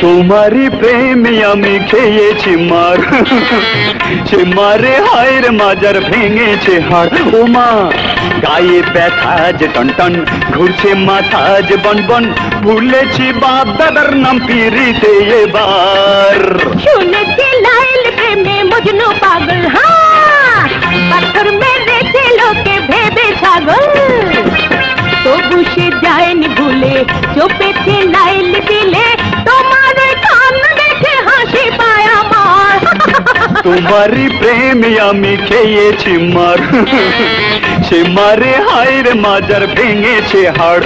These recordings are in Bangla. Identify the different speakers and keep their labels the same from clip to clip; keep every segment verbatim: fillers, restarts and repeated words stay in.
Speaker 1: তোমারি প্রেমে আমি খেয়েছি মার, সে মারে হায়ের মাজার ভেঙেছে হাড়। ও মা গায়ে ব্যথা যে টনটন, ঘুরছে মাথা যে বনবন, ভুলেছি বাপ দাদার নাম পিরিতে এবার।
Speaker 2: শুনেছি লাইল প্রেমে মজনু পাগল, হ্যাঁ পাথর মেরেছে লোকে ভেবে ছাগল। তবু সে যায়নি ভুলে, চোপেছে লাইল দিলে, তোমার কান দেখে হাসি পায় আমার।
Speaker 1: তোমারি প্রেমে আমি খেয়েছি মার, সে মারে হায়ের মাজার ভেঙেছে হাড়।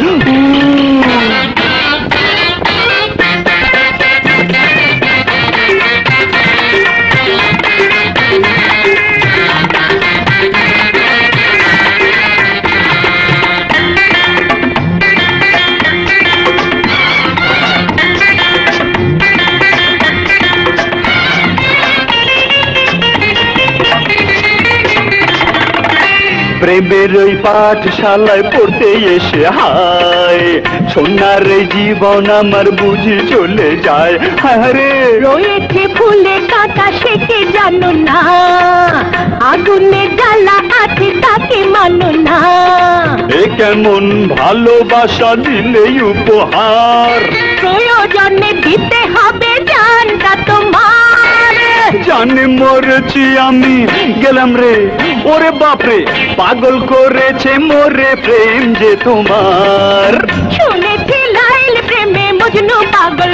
Speaker 1: প্রেমের ওই পাঠশালায় পড়তে এসে হায়, সোনার জীবন আমার বুঝি চলে যায়। আরে
Speaker 2: রয়েছে ফুলে কাঁটা সেকে জানো না, আগুনে জ্বালা আছে তাকে মানো না।
Speaker 1: এ কেমন ভালোবাসা দিলে উপহার,
Speaker 2: প্রয়োজনে দিতে হবে জানটা তোমার।
Speaker 1: জানে মরেছি আমি গেলাম রে, ওরে বাপরে পাগল করেছে মোরে প্রেম যে তোমার।
Speaker 2: শুনেছি লাইল প্রেমে মজনু পাগল,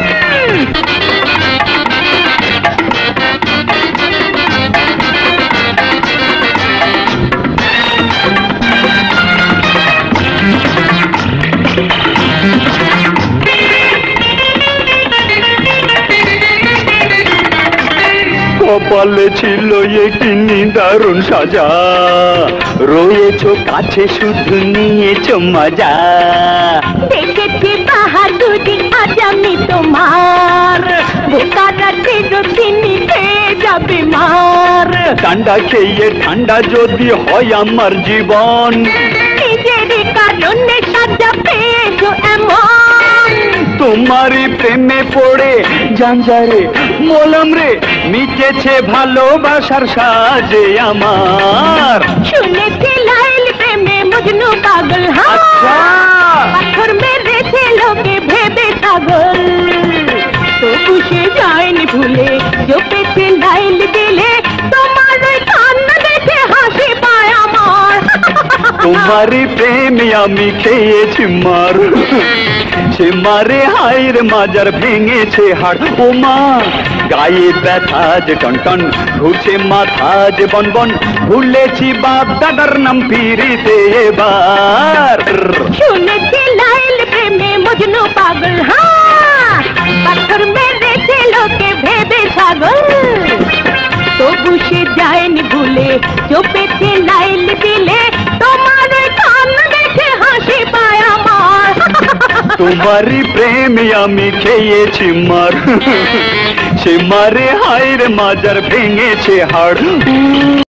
Speaker 1: কপালে ছিল একটি দারুণ সাজা, রয়েছ কাছে শুধু নিয়েছ মজা।
Speaker 2: দেখেছি বাহাদুরি আজ আমি তোমার, বোকারা চিরদিনই খেয়ে যাবে মার।
Speaker 1: ঠান্ডা খেয়ে ঠান্ডা যদি হয় আমার জীবন,
Speaker 2: নিজের কারণে সাজা পেয়েছো এমন।
Speaker 1: তোমারই প্রেমে পড়ে জানজারে মোলাম রে, মিটেছে ভালোবাসার সাজে আমার।
Speaker 2: শুনেছি লাইল প্রেমে মজনু পাগল,
Speaker 1: আচ্ছা।
Speaker 2: পাথর মেরেছে লোকে ভেবে ছাগল। তবু সে যায়নি ভুলে, চোপেছে লাইল দিলে, তোমার ওই কান্না দেখে হাসি পায় আমার।
Speaker 1: তোমারই প্রেমে আমি খেয়েছি মার, সে মারে হায়ের মাজার ভেঙেছে হাড়। ও মা গায়ে ব্যথা যে টনটন, ঘুরছে মাথা যে বনবন, ভুলেছি বাপ দাদার নাম পিরিতে এবার।
Speaker 2: শুনেছি লাইল প্রেমে মজনু পাগল, হ্যাঁ পাথর মেরেছে লোকে ভেবে ছাগল। তবু সে যায়নি ভুলে, চোপেছে লাইল দিলে, তোমার কান দেখে হাসি পায় আমার।
Speaker 1: তোমারই প্রেমে আমি খেয়েছি মার, সে মারে হায়ের মাজার ভেঙেছে হাড়।